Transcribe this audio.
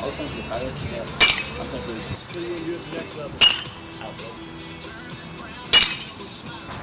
was thinking pilots, yeah. I'm thinking. What are you gonna do at the next level? Outlook.